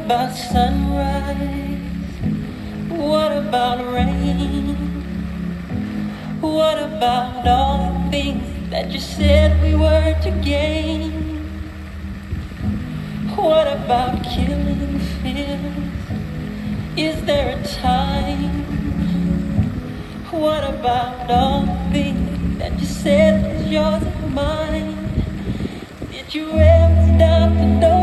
about sunrise? What about rain? What about all the things that you said we were to gain? What about killing fears? Is there a time? What about all the things that you said was yours and mine? Did you ever stop to know